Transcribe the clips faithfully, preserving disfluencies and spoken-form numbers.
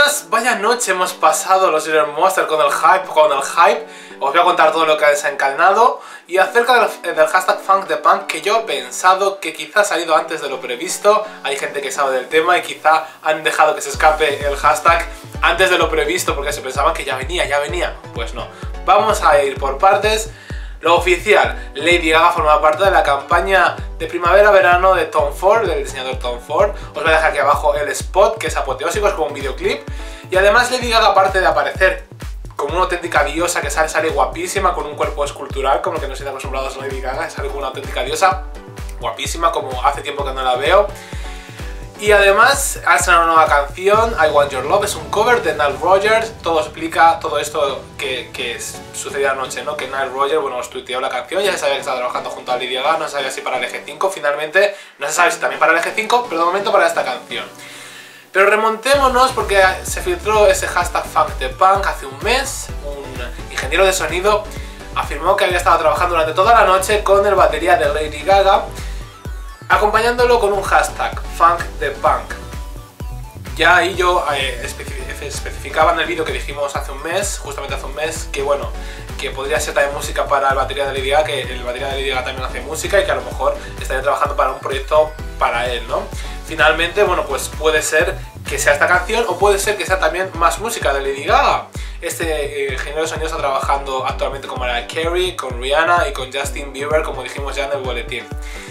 además, vaya noche hemos pasado los Little Monster con el hype, con el hype. Os voy a contar todo lo que ha desencadenado. Y acerca del, del hashtag FunkThePunk, que yo he pensado que quizá ha salido antes de lo previsto. Hay gente que sabe del tema y quizá han dejado que se escape el hashtag antes de lo previsto porque se pensaban que ya venía, ya venía. Pues no. Vamos a ir por partes. Lo oficial, Lady Gaga forma parte de la campaña de primavera-verano de Tom Ford, del diseñador Tom Ford. Os voy a dejar aquí abajo el spot, que es apoteósico, es como un videoclip. Y además Lady Gaga, aparte de aparecer como una auténtica diosa que sale, sale guapísima, con un cuerpo escultural, como lo que nos tiene acostumbrados a Lady Gaga, sale como una auténtica diosa, guapísima, como hace tiempo que no la veo. Y además ha estrenado una nueva canción, I Want Your Love, es un cover de Nile Rodgers. Todo explica todo esto que, que sucedió anoche, ¿no? Que Nile Rodgers, bueno, os tuiteó la canción, ya se sabía que estaba trabajando junto a Lady Gaga, no se sabía si para el Eje cinco, finalmente, no se sabe si también para el Eje cinco, pero de momento para esta canción. Pero remontémonos porque se filtró ese hashtag FunkThePunk hace un mes. Un ingeniero de sonido afirmó que había estado trabajando durante toda la noche con el batería de Lady Gaga, acompañándolo con un hashtag, FunkThePunk. Ya ahí yo eh, especificaba en el vídeo que dijimos hace un mes, justamente hace un mes, que bueno, que podría ser también música para el batería de Lady Gaga, que el batería de Lady Gaga también hace música y que a lo mejor estaría trabajando para un proyecto para él, ¿no? Finalmente, bueno, pues puede ser que sea esta canción o puede ser que sea también más música de Lady Gaga. Este eh, ingeniero de sonido está trabajando actualmente con Mariah Carey, con Rihanna y con Justin Bieber, como dijimos ya en el boletín.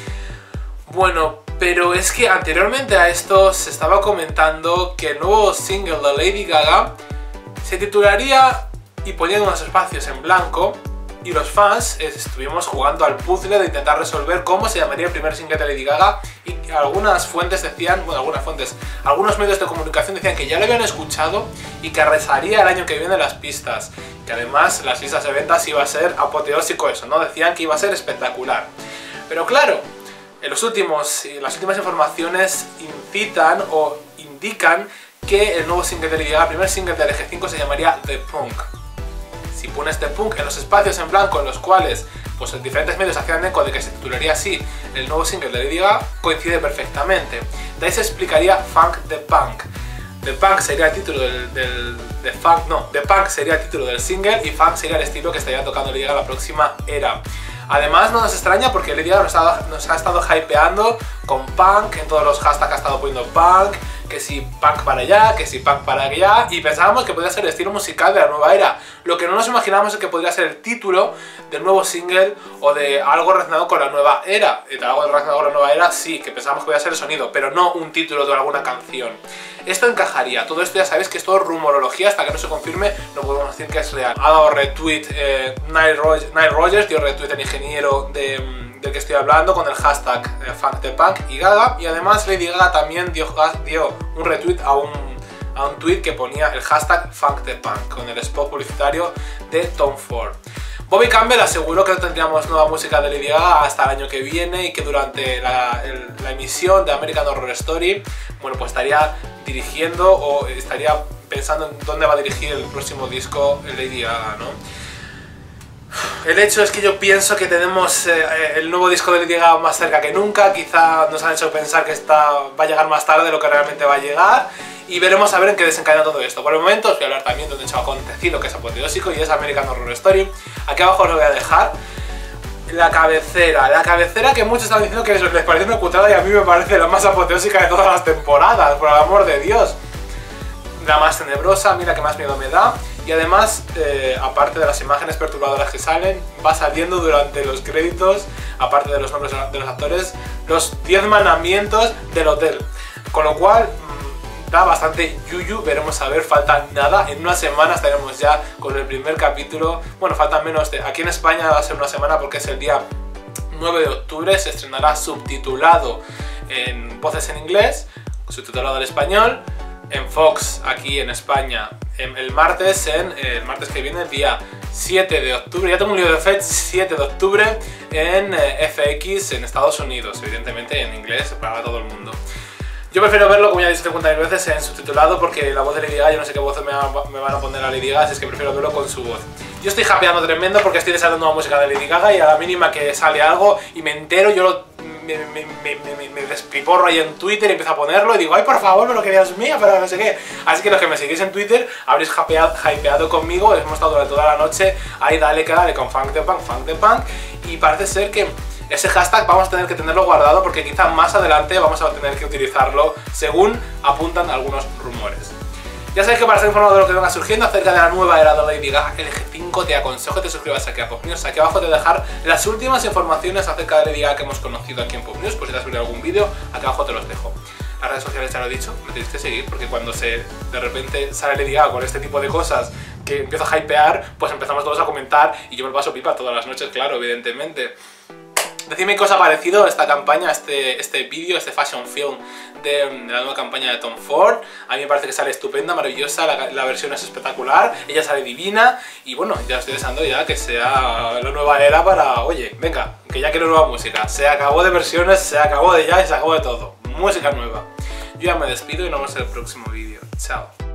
Bueno, pero es que anteriormente a esto se estaba comentando que el nuevo single de Lady Gaga se titularía y ponían unos espacios en blanco y los fans estuvimos jugando al puzzle de intentar resolver cómo se llamaría el primer single de Lady Gaga y algunas fuentes decían, bueno, algunas fuentes, algunos medios de comunicación decían que ya lo habían escuchado y que arrasaría el año que viene las pistas, que además las listas de ventas iba a ser apoteósico eso, ¿no? Decían que iba a ser espectacular. Pero claro, en los últimos, las últimas informaciones incitan o indican que el nuevo single de Lady Gaga, el primer single del Eje cinco, se llamaría The Punk. Si pones The Punk en los espacios en blanco en los cuales pues, diferentes medios hacían eco de que se titularía así el nuevo single de Lady Gaga, coincide perfectamente. De ahí se explicaría FunkThePunk. The Punk sería el título del, del de Funk, no, The Punk sería el título del single y Funk sería el estilo que estaría tocando Lady Gaga la próxima era. Además no nos extraña porque Lady Gaga nos ha, nos ha estado hypeando con punk, en todos los hashtags ha estado poniendo punk, que si punk para allá, que si punk para allá, y pensábamos que podría ser el estilo musical de la nueva era. Lo que no nos imaginábamos es que podría ser el título del nuevo single o de algo relacionado con la nueva era. De algo relacionado con la nueva era, sí, que pensábamos que podría ser el sonido, pero no un título de alguna canción. Esto encajaría, todo esto ya sabéis que es todo rumorología, hasta que no se confirme no podemos decir que es real. Ha dado retweet eh, Nile Rodgers, Nile Rodgers dio retweet el ingeniero de... del que estoy hablando con el hashtag eh, FunkThePunk y Gaga, y además Lady Gaga también dio, dio un retweet a un, a un tweet que ponía el hashtag FunkThePunk con el spot publicitario de Tom Ford. Bobby Campbell aseguró que no tendríamos nueva música de Lady Gaga hasta el año que viene y que durante la, el, la emisión de American Horror Story, bueno, pues estaría dirigiendo o estaría pensando en dónde va a dirigir el próximo disco Lady Gaga, ¿no? El hecho es que yo pienso que tenemos eh, el nuevo disco de Lady Gaga más cerca que nunca. Quizá nos han hecho pensar que esta va a llegar más tarde de lo que realmente va a llegar. Y veremos a ver en qué desencadena todo esto. Por el momento os voy a hablar también de un hecho acontecido que es apoteósico y es American Horror Story. Aquí abajo os lo voy a dejar. La cabecera, la cabecera que muchos están diciendo que les parece una putada y a mí me parece la más apoteósica de todas las temporadas, por el amor de Dios. La más tenebrosa, mira que más miedo me da. Y además, eh, aparte de las imágenes perturbadoras que salen, va saliendo durante los créditos, aparte de los nombres de los actores, los diez mandamientos del hotel. Con lo cual, mmm, da bastante yuyu, veremos a ver, falta nada. En una semana estaremos ya con el primer capítulo. Bueno, faltan menos de... Aquí en España va a ser una semana porque es el día nueve de octubre, se estrenará subtitulado en voces en inglés, subtitulado al español. En Fox, aquí en España, el martes, en, el martes que viene, el día siete de octubre, ya tengo un lío de fecha, siete de octubre, en F X en Estados Unidos, evidentemente en inglés para todo el mundo. Yo prefiero verlo, como ya he dicho cincuenta mil veces, en subtitulado, porque la voz de Lady Gaga, yo no sé qué voz me, me van a poner a Lady Gaga, así es que prefiero verlo con su voz. Yo estoy hypeando tremendo porque estoy deseando nueva música de Lady Gaga y a la mínima que sale algo y me entero, yo lo... me, me, me, me, me despiporro ahí en Twitter y empiezo a ponerlo y digo, ay, por favor, pero que Dios mío, pero no sé qué. Así que los que me seguís en Twitter habréis hypeado, hypeado conmigo, hemos estado durante toda la noche ahí, dale que dale con Funk the Punk, Funk the Punk, y parece ser que ese hashtag vamos a tener que tenerlo guardado porque quizá más adelante vamos a tener que utilizarlo según apuntan algunos rumores. Ya sabéis que para estar informado de lo que venga surgiendo acerca de la nueva era de Lady Gaga L G cinco, te aconsejo que te suscribas aquí a Pop News. Aquí abajo te voy a dejar las últimas informaciones acerca de Lady Gaga que hemos conocido aquí en Pop News. Pues si te has subido algún vídeo, aquí abajo te los dejo. Las redes sociales ya lo he dicho, me tenéis que seguir porque cuando se de repente sale Lady Gaga con este tipo de cosas que empiezo a hypear, pues empezamos todos a comentar y yo me lo paso pipa todas las noches, claro, evidentemente. Decidme qué os ha parecido esta campaña, este, este vídeo, este fashion film de, de la nueva campaña de Tom Ford. A mí me parece que sale estupenda, maravillosa, la, la versión es espectacular, ella sale divina y bueno, ya estoy deseando ya que sea la nueva era para, oye, venga, que ya quiero nueva música. Se acabó de versiones, se acabó de ya y se acabó de todo. Música nueva. Yo ya me despido y nos vemos en el próximo vídeo. Chao.